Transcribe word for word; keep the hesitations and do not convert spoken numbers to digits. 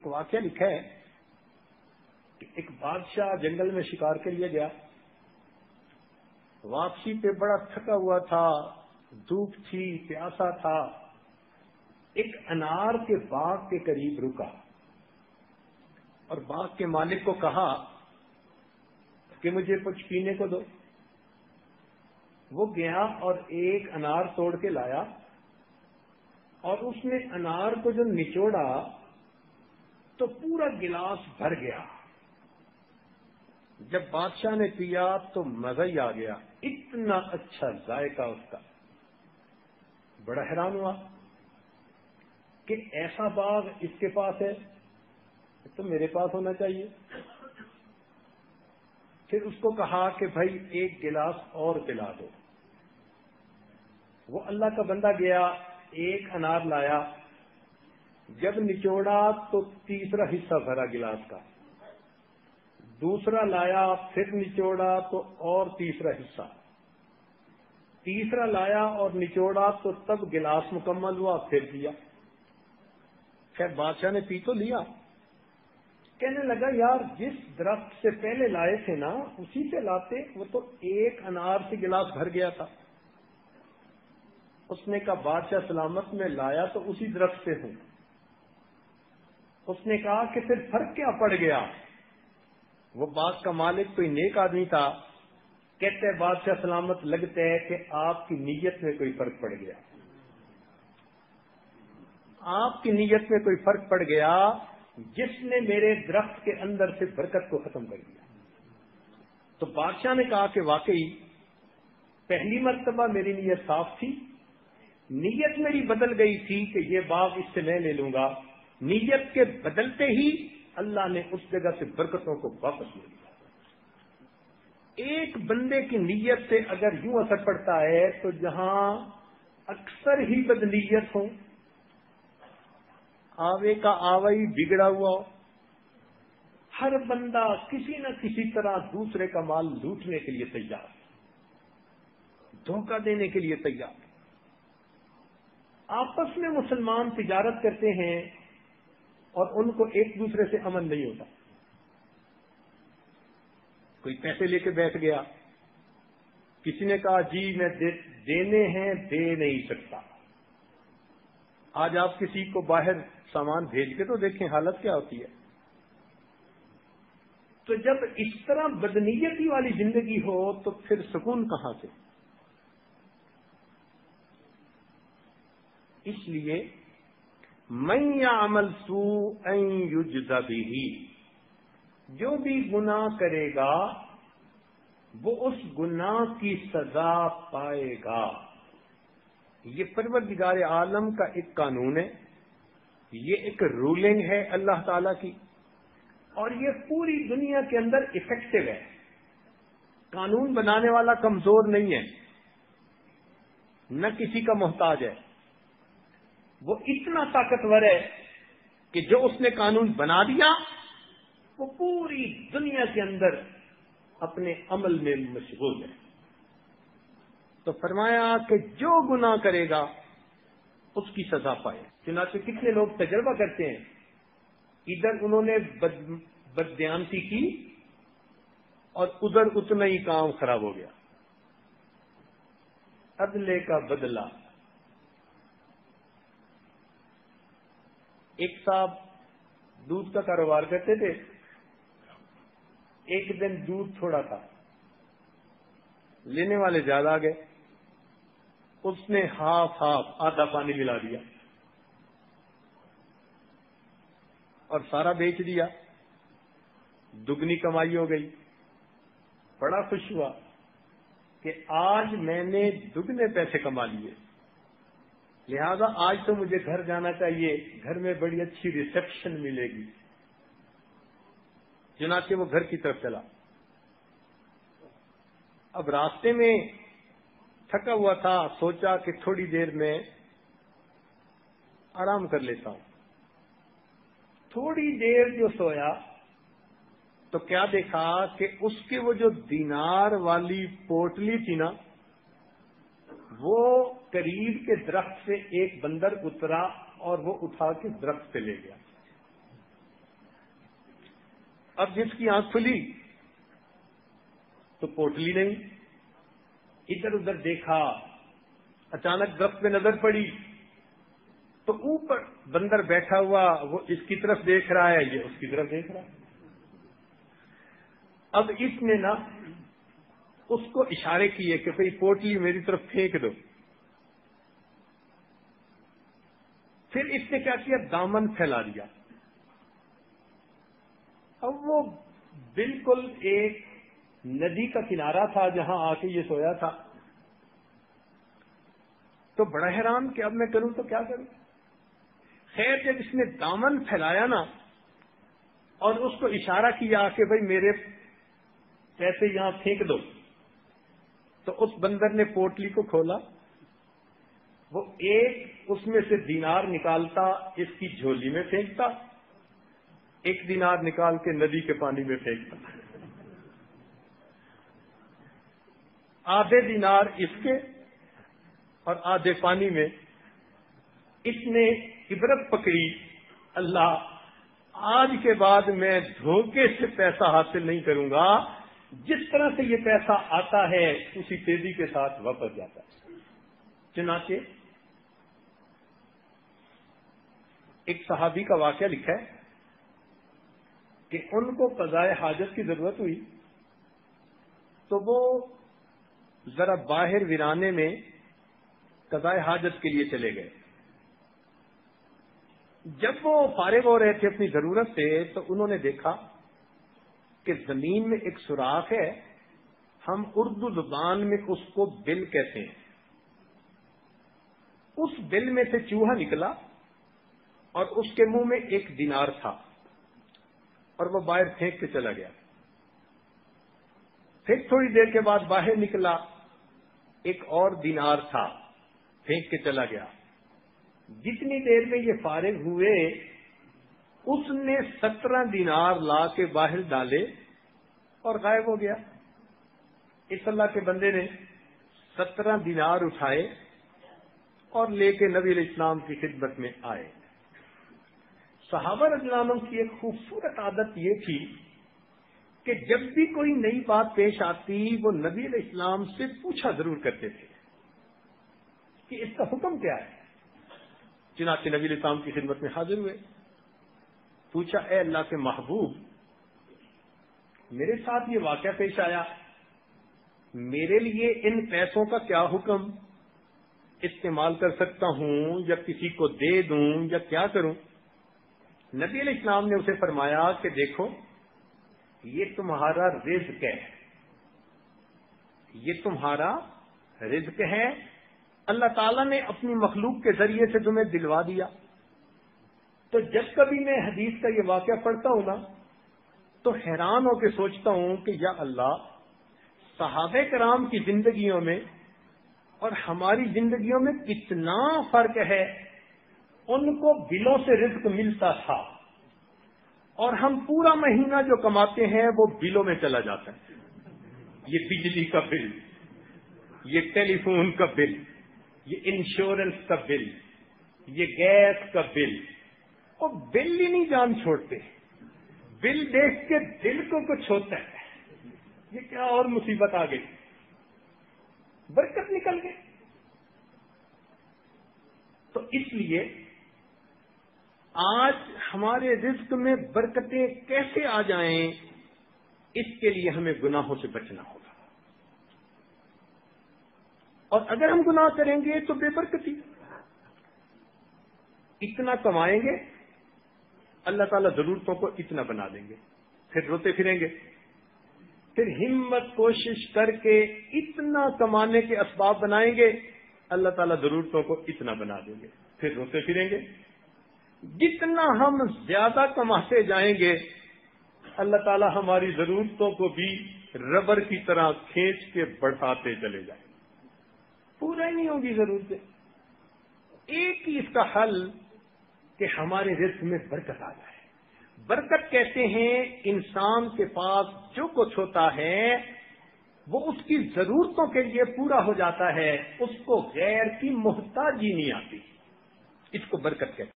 ایک واقعہ لکھا ہے کہ ایک بادشاہ جنگل میں شکار کے لیے گیا، واپسی پہ بڑا تھکا ہوا تھا، دھوپ تھی، پیاسا تھا، ایک انار کے باغ کے قریب رکا اور باغ کے مالک کو کہا کہ مجھے کچھ پینے کو دو۔ وہ گیا اور ایک انار توڑ کے لایا اور اس نے انار کو جو نچوڑا تو پورا گلاس بھر گیا۔ جب بادشاہ نے پیا تو مزہ ہی آ گیا، اتنا اچھا ذائقہ اس کا۔ بڑا حیران ہوا کہ ایسا باغ اس کے پاس ہے تو میرے پاس ہونا چاہیے۔ پھر اس کو کہا کہ بھائی ایک گلاس اور پلا دو۔ وہ اللہ کا بندہ گیا، ایک انار لایا، جب نچوڑا تو تیسرا حصہ بھرا گلاس کا، دوسرا لایا پھر نچوڑا تو اور تیسرا حصہ، تیسرا لایا اور نچوڑا تو تب گلاس مکمل ہوا، پھر دیا۔ خیر بادشاہ نے پی تو لیا، کہنے لگا یار جس درخت سے پہلے لائے تھے نا اسی سے لاتے، وہ تو ایک انار سے گلاس بھر گیا تھا۔ اس نے کہا بادشاہ سلامت میں لایا تو اسی درخت سے ہوں۔ اس نے کہا کہ پھر فرق کیا پڑ گیا؟ وہ باغ کا مالک کوئی نیک آدمی تھا، کہتے ہیں بادشاہ سلامت لگتے ہے کہ آپ کی نیت میں کوئی فرق پڑ گیا، آپ کی نیت میں کوئی فرق پڑ گیا جس نے میرے درخت کے اندر سے برکت کو ختم کر دیا۔ تو بادشاہ نے کہا کہ واقعی پہلی مرتبہ میری نیت صاف تھی، نیت میری بدل گئی تھی کہ یہ باغ اس سے میں لے لوں گا، نیت کے بدلتے ہی اللہ نے اس جگہ سے برکتوں کو واپس لے لیا۔ ایک بندے کی نیت سے اگر یوں اثر پڑتا ہے تو جہاں اکثر ہی بدنیت ہوں، آوے کا آوا ہی بگڑا ہوا ہو، ہر بندہ کسی نہ کسی طرح دوسرے کا مال لوٹنے کے لیے تیار، دھوکہ دینے کے لیے تیار۔ آپس میں مسلمان تجارت کرتے ہیں اور ان کو ایک دوسرے سے امن نہیں ہوتا۔ کوئی پیسے لے کے بیٹھ گیا، کسی نے کہا جی میں دینے ہیں دے نہیں سکتا۔ آج آپ کسی کو باہر سامان بھیج کے تو دیکھیں حالت کیا ہوتی ہے۔ تو جب اس طرح بدنیتی والی زندگی ہو تو پھر سکون کہاں سے؟ اس لیے من یعمل سوءا یجز بہ، جو بھی گناہ کرے گا وہ اس گناہ کی سزا پائے گا۔ یہ پروردگار عالم کا ایک قانون ہے، یہ ایک رولنگ ہے اللہ تعالی کی، اور یہ پوری دنیا کے اندر افیکٹو ہے۔ قانون بنانے والا کمزور نہیں ہے، نہ کسی کا محتاج ہے، وہ اتنا طاقتور ہے کہ جو اس نے قانون بنا دیا وہ پوری دنیا کے اندر اپنے عمل میں مشغول ہے۔ تو فرمایا کہ جو گناہ کرے گا اس کی سزا پائے۔ چنانچہ کتنے لوگ تجربہ کرتے ہیں، ادھر انہوں نے بد بددیانتی کی اور ادھر اتنا ہی کام خراب ہو گیا۔ عدلے کا بدلہ۔ ایک صاحب دودھ کا کاروبار کرتے تھے، ایک دن دودھ تھوڑا تھا، لینے والے زیادہ آ گئے، اس نے ہاف ہاف آدھا پانی ملا دیا اور سارا بیچ دیا، دگنی کمائی ہو گئی۔ بڑا خوش ہوا کہ آج میں نے دگنے پیسے کما لیے، لہذا آج تو مجھے گھر جانا چاہیے، گھر میں بڑی اچھی ریسپشن ملے گی۔ چنانچہ وہ گھر کی طرف چلا۔ اب راستے میں تھکا ہوا تھا، سوچا کہ تھوڑی دیر میں آرام کر لیتا ہوں۔ تھوڑی دیر جو سویا تو کیا دیکھا کہ اس کے وہ جو دینار والی پوٹلی تھی نا، وہ قریب کے درخت سے ایک بندر اترا اور وہ اٹھا کے درخت پہ لے گیا۔ اب جس کی آنکھ کھلی تو پوٹلی نہیں، ادھر ادھر دیکھا، اچانک درخت پہ نظر پڑی تو اوپر بندر بیٹھا ہوا، وہ اس کی طرف دیکھ رہا ہے، یہ اس کی طرف دیکھ رہا ہے۔ اب اس نے نا اس کو اشارے کیے کہ بھئی پوٹلی میری طرف پھینک دو۔ پھر اس نے کیا کیا، دامن پھیلا دیا۔ اب وہ بالکل ایک ندی کا کنارہ تھا جہاں آ کے یہ سویا تھا، تو بڑا حیران کہ اب میں کروں تو کیا کروں۔ خیر جب اس نے دامن پھیلایا نا اور اس کو اشارہ کیا کہ بھئی میرے پیسے یہاں پھینک دو، تو اس بندر نے پوٹلی کو کھولا، وہ ایک اس میں سے دینار نکالتا، اس کی جھولی میں پھینکتا، ایک دینار نکال کے ندی کے پانی میں پھینکتا، آدھے دینار اس کے اور آدھے پانی میں۔ اس نے عبرت پکڑی، اللہ آج کے بعد میں دھوکے سے پیسہ حاصل نہیں کروں گا، جس طرح سے یہ پیسہ آتا ہے اسی تیزی کے ساتھ واپس جاتا ہے۔ چنانچہ ایک صحابی کا واقعہ لکھا ہے کہ ان کو قضاء حاجت کی ضرورت ہوئی تو وہ ذرا باہر ویرانے میں قضاء حاجت کے لیے چلے گئے۔ جب وہ فارغ ہو رہے تھے اپنی ضرورت سے تو انہوں نے دیکھا کہ زمین میں ایک سوراخ ہے، ہم اردو زبان میں اس کو بل کہتے ہیں۔ اس بل میں سے چوہا نکلا اور اس کے منہ میں ایک دینار تھا اور وہ باہر پھینک کے چلا گیا۔ پھر تھوڑی دیر کے بعد باہر نکلا، ایک اور دینار تھا، پھینک کے چلا گیا۔ جتنی دیر میں یہ فارغ ہوئے اس نے سترہ دینار لا کے باہر ڈالے اور غائب ہو گیا۔ اس اللہ کے بندے نے سترہ دینار اٹھائے اور لے کے نبی علیہ السلام کی خدمت میں آئے۔ صحابہ رضی اللہ عنہم کی ایک خوبصورت عادت یہ تھی کہ جب بھی کوئی نئی بات پیش آتی وہ نبی علیہ السلام سے پوچھا ضرور کرتے تھے کہ اس کا حکم کیا ہے۔ چنانچہ نبی علیہ السلام کی خدمت میں حاضر ہوئے، پوچھا اے اللہ کے محبوب، میرے ساتھ یہ واقعہ پیش آیا، میرے لیے ان پیسوں کا کیا حکم، استعمال کر سکتا ہوں یا کسی کو دے دوں یا کیا کروں؟ نبی علیہ السلام نے اسے فرمایا کہ دیکھو یہ تمہارا رزق ہے، یہ تمہارا رزق ہے، اللہ تعالیٰ نے اپنی مخلوق کے ذریعے سے تمہیں دلوا دیا۔ تو جب کبھی میں حدیث کا یہ واقعہ پڑھتا ہوں نا تو حیران ہو کے سوچتا ہوں کہ یا اللہ، صحابہ کرام کی زندگیوں میں اور ہماری زندگیوں میں کتنا فرق ہے۔ ان کو بلوں سے رزق ملتا تھا اور ہم پورا مہینہ جو کماتے ہیں وہ بلوں میں چلا جاتا ہے۔ یہ بجلی کا بل، یہ ٹیلی فون کا بل، یہ انشورنس کا بل، یہ گیس کا بل، اور بل ہی نہیں جان چھوڑتے۔ بل دیکھ کے دل کو کچھ ہوتا ہے، یہ کیا اور مصیبت آ گئی، برکت نکل گئی۔ تو اس لیے آج ہمارے رزق میں برکتیں کیسے آ جائیں، اس کے لیے ہمیں گناہوں سے بچنا ہوگا، اور اگر ہم گناہ کریں گے تو بے برکتی۔ اتنا کمائیں گے اللہ تعالیٰ ضرورتوں کو اتنا بنا دیں گے، پھر روتے پھریں گے، پھر ہمت کوشش کر کے اتنا کمانے کے اسباب بنائیں گے، اللہ تعالیٰ ضرورتوں کو اتنا بنا دیں گے، پھر روتے پھریں گے۔ جتنا ہم زیادہ کماتے جائیں گے اللہ تعالیٰ ہماری ضرورتوں کو بھی ربر کی طرح کھینچ کے بڑھاتے چلے جائیں، پورا ہی نہیں ہوگی ضرورتیں۔ ایک ہی اس کا حل کہ ہمارے رزق میں برکت آ جائے۔ برکت کہتے ہیں انسان کے پاس جو کچھ ہوتا ہے وہ اس کی ضرورتوں کے لیے پورا ہو جاتا ہے، اس کو غیر کی محتاجی نہیں آتی، اس کو برکت کہتے ہیں۔